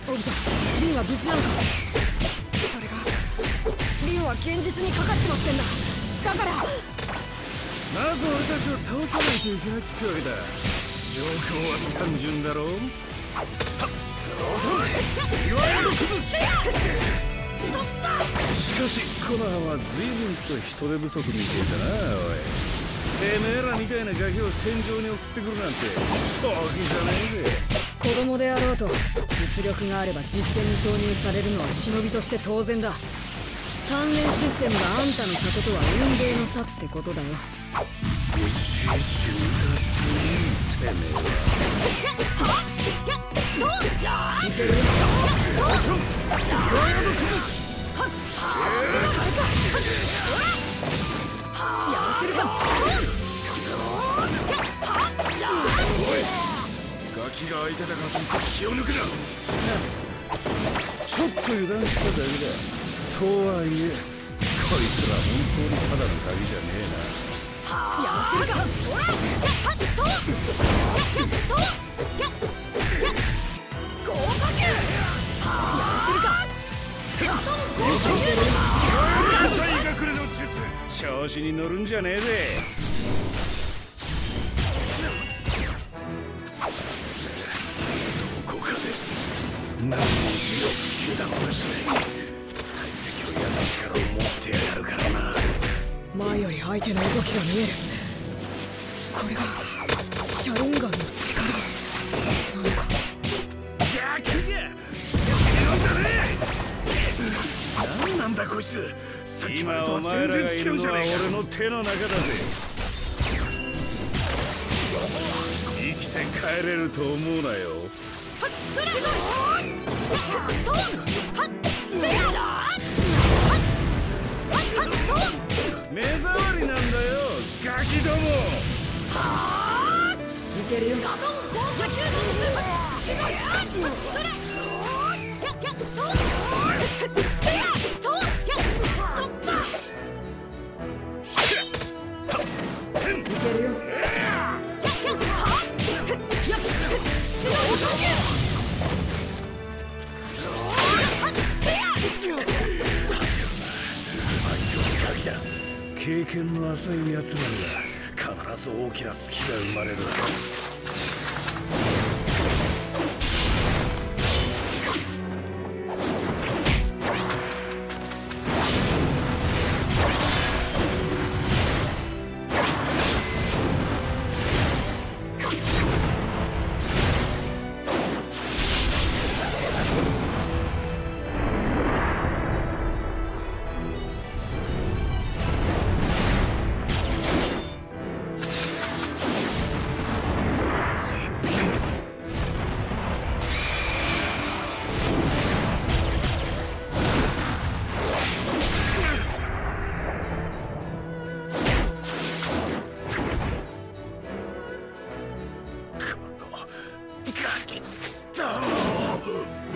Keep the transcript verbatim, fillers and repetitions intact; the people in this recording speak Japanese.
オビト、リンは無事なのか。それがリンは現実にかかっちまってんだ。だからまず俺たちを倒さないといけないってわけだ。状況は単純だろう。いわゆる崩し。しかしコナーは随分と人手不足みてえだな。おい、てめえらみたいなガキを戦場に送ってくるなんて正気じゃねえぜ。 子供であろうと実力があれば実戦に投入されるのは忍びとして当然だ。鍛錬システムがあんたの里とは運命の差ってことだよ。 いちいち抜かすといいてめえは。いける。ガキが相手だからといって気を抜くな。ちょっと油断しただけだ。とはいえこいつら本当にただのガキじゃねえな。 やらせるか。合格。やらせるか。 最学の術、調子に乗るんじゃねえぜ。どこかで何にせよ油断はしない。体積をやる力を持ってやがるからな。 前より相手の動きが見える。これがシャリンガンの力なのか。 ガキがじゃねえ。何なんだこいつ。さっきまでとは全然違うじゃねえか。俺の手の中だぜ。生きて帰れると思うなよ。目障りなんだよガキども。 いけるよ。 経験の浅い奴らには必ず大きな隙が生まれる。ガキども。